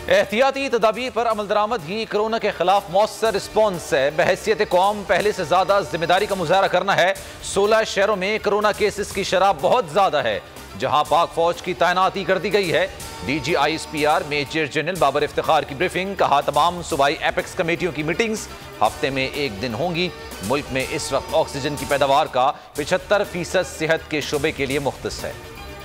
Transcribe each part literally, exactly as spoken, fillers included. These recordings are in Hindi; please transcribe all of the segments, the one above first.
एहतियाती तदाबीर पर अमल दरामद ही कोरोना के खिलाफ मौसर रिस्पॉन्स है। बहैसियत कौम पहले से ज्यादा जिम्मेदारी का मुजाहरा करना है। सोलह शहरों में कोरोना केसेस की शरह बहुत ज्यादा है, जहां पाक फौज की तैनाती कर दी गई है। D G I S P R major general Babar Iftikhar की ब्रीफिंग, कहा तमाम सूबाई एपेक्स कमेटियों की मीटिंग्स हफ्ते में एक दिन होंगी। मुल्क में इस वक्त ऑक्सीजन की पैदावार का पिछहत्तर फीसद सेहत के शोबे के लिए मुख्तस है।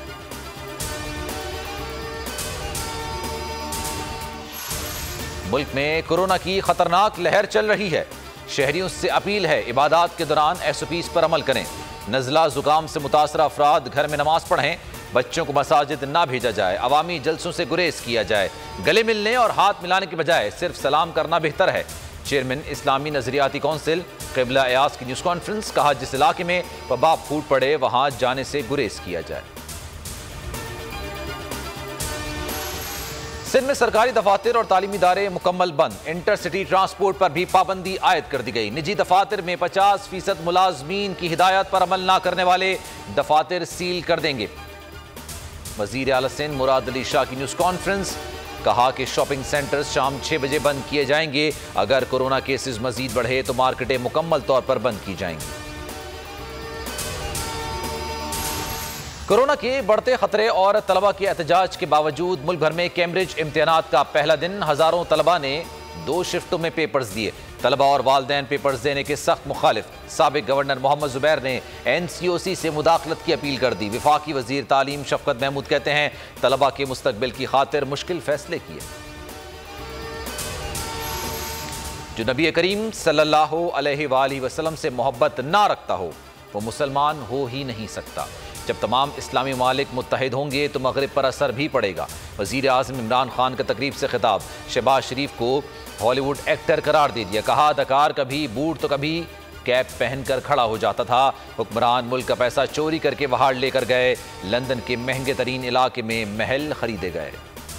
मुल्क में कोरोना की खतरनाक लहर चल रही है। शहरियों से अपील है, इबादत के दौरान एस ओ पीज़ पर अमल करें। नज़ला जुकाम से मुतासर अफराद घर में नमाज पढ़ें। बच्चों को मसाजिद ना भेजा जाए। अवामी जलसों से गुरेज किया जाए। गले मिलने और हाथ मिलाने के बजाय सिर्फ सलाम करना बेहतर है। चेयरमैन इस्लामी नजरियाती कौंसिल क़िबला अयाज की न्यूज़ कॉन्फ्रेंस, कहा जिस इलाके में वबा फूट पड़े वहाँ जाने से गुरेज किया जाए। सिंध में सरकारी दफातर और तालीमी इदारे मुकम्मल बंद। इंटरसिटी ट्रांसपोर्ट पर भी पाबंदी आयद कर दी गई। निजी दफातर में पचास फीसद मुलाजमीन की हिदायत पर अमल ना करने वाले दफातर सील कर देंगे। वजीर आला सिंध मुराद अली शाह की न्यूज़ कॉन्फ्रेंस, कहा कि शॉपिंग सेंटर्स शाम छह बजे बंद किए जाएंगे। अगर कोरोना केसेस मजीद बढ़े तो मार्केटें मुकम्मल तौर पर बंद की जाएंगी। कोरोना के बढ़ते खतरे और तलबा के एहतजाज के बावजूद मुल्क भर में कैम्ब्रिज इम्तिहानात का पहला दिन हजारों तलबा ने दो शिफ्टों में पेपर्स दिए। तलबा और वालदैन पेपर्स देने के सख्त मुखालिफ। साबिक गवर्नर मोहम्मद जुबैर ने एन सी ओ सी से मुदाखलत की अपील कर दी। वफाकी वजीर तालीम शफकत महमूद कहते हैं, तलबा के मुस्तकबिल की खातिर मुश्किल फैसले किए। जो नबी करीम सल्लल्लाहु अलैहि वसल्लम से मोहब्बत ना रखता हो वो मुसलमान हो ही नहीं सकता। जब तमाम इस्लामी ममालिक मुत्तहिद होंगे तो मगरिब पर असर भी पड़ेगा। वज़ीर आज़म इमरान खान का तकरीब से खिताब। शहबाज शरीफ को हॉलीवुड एक्टर करार दे दिया। कहा अदाकार कभी बूट तो कभी कैप पहनकर खड़ा हो जाता था। हुक्मरान मुल्क का पैसा चोरी करके वहाड़ लेकर गए। लंदन के महंगे तरीन इलाके में महल खरीदे गए।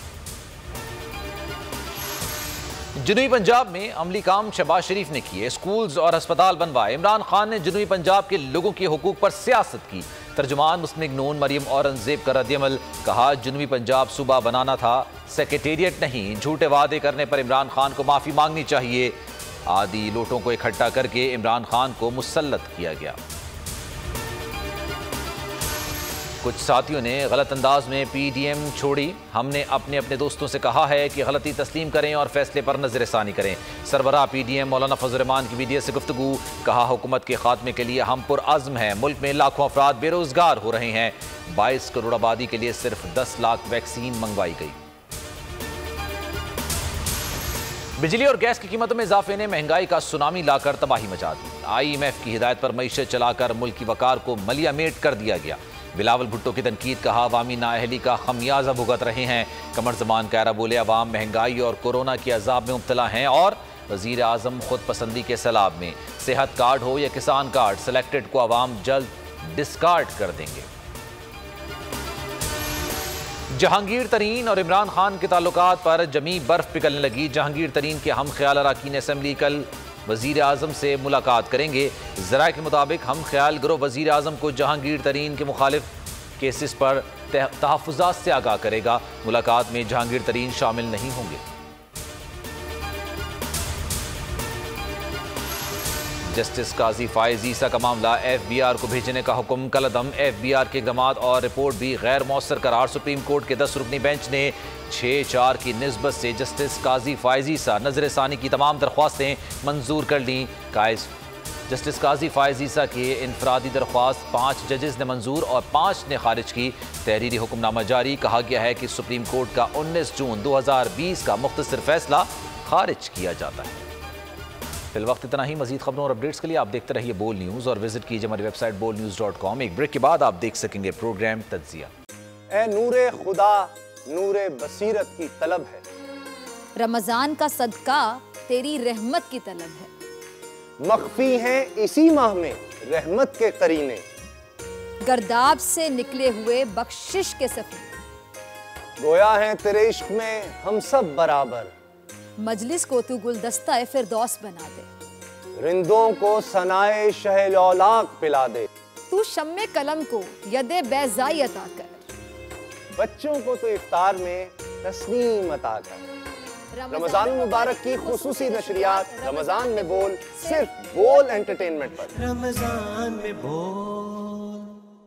जनूबी पंजाब में अमली काम शहबाज शरीफ ने किए। स्कूल्स और अस्पताल बनवाए। इमरान खान ने जनूबी पंजाब के लोगों के हुकूक पर सियासत की। तर्जुमान मुस्लिम नून मरियम औरंगजेब का रद्दअमल, कहा जनूबी पंजाब सूबा बनाना था, सेक्रेटेरिएट नहीं। झूठे वादे करने पर इमरान खान को माफ़ी मांगनी चाहिए। आदि लोटों को इकट्ठा करके इमरान खान को मुसल्लत किया गया। कुछ साथियों ने गलत अंदाज में पी डी एम छोड़ी। हमने अपने अपने दोस्तों से कहा है कि गलती तस्लीम करें और फैसले पर नजरसानी करें। सरबराह पी डी एम मौलाना फजल रहमान की मीडिया से गुफ्तगू, कहा हुकूमत के खात्मे के लिए हम पुरअज़्म हैं। मुल्क में लाखों अफराद बेरोजगार हो रहे हैं। बाईस करोड़ आबादी के लिए सिर्फ दस लाख वैक्सीन मंगवाई गई। बिजली और गैस की कीमतों में इजाफे ने महंगाई का सुनामी लाकर तबाही मचा दी। आई एम एफ की हिदायत पर मईशत चलाकर मुल्क की वकार को मलियामेट कर दिया गया। बिलावल भुट्टो की तनकीद, कहा अवामी नाअहली का खमियाजा भुगत रहे हैं। कमर जमान कायरा बोले अवाम महंगाई और कोरोना के अजाब में मुब्तला हैं। और वजीर आजम खुद पसंदी के सैलाब में। सेहत कार्ड हो या किसान कार्ड, सेलेक्टेड को अवाम जल्द डिस्कार्ड कर देंगे। जहांगीर तरीन और इमरान खान के ताल्लुकात पर जमी बर्फ पिघलने लगी। जहांगीर तरीन के हम ख्याल अरकान असम्बली कल वजीर आजम से मुलाकात करेंगे। ज़राए के मुताबिक हम ख्याल गिरोह वजीर आजम को जहांगीर तरीन के मुखालिफ केसेस पर तहफ़्फ़ुज़ात से आगाह करेगा। मुलाकात में जहांगीर तरीन शामिल नहीं होंगे। जस्टिस काजी फायज़ ईसा का मामला, एफ बी आर को भेजने का हुक्म कलदम। एफ बी आर के इक़दामात और रिपोर्ट भी गैर मौसर करार। सुप्रीम कोर्ट के दस रुकनी बेंच ने छः चार की निस्बत से जस्टिस काजी फायज़ ईसा नजर सानी की तमाम दरख्वास्तें मंजूर कर लीं। कायस जस्टिस काजी फायज़ ईसा की इनफरादी दरख्वास्त पाँच जजेस ने मंजूर और पाँच ने खारिज की। तहरीरी हुक्मनामा जारी। कहा गया है कि सुप्रीम कोर्ट का उन्नीस जून दो हज़ार बीस का मुख्तसर फैसला खारिज किया जाता है। फिल वक्त इतना ही। मजीद खबरों और अपडेट्स के लिए आप देखते रहिए बोल न्यूज़ और विजिट कीजिए हमारी website Bol news dot com. एक ब्रेक के बाद आप देख सकेंगे प्रोग्राम तज्जिया। ए नूरे खुदा नूरे बसीरत की तलब है, रमजान का सदका तेरी रहमत की तलब है। मख्फी हैं इसी माह में रहमत के करीने, गर्दाब से निकले हुए बख्शिश के सफीने। गोया है तेरे इश्क में हम सब बराबर, मजलिस को तू गुलदस्ता फिरदौस बना दे। रिंदों को सनाए शहलौलाक पिला दे, तू शम्मे कलम को यदे बैज़ाई अता कर। बच्चों को तो इफ्तार में तस्नीम अता कर। रमजान मुबारक की खुसूसी नशरियात रमजान में बोल, सिर्फ बोल एंटरटेनमेंट पर। रमजान में बोल।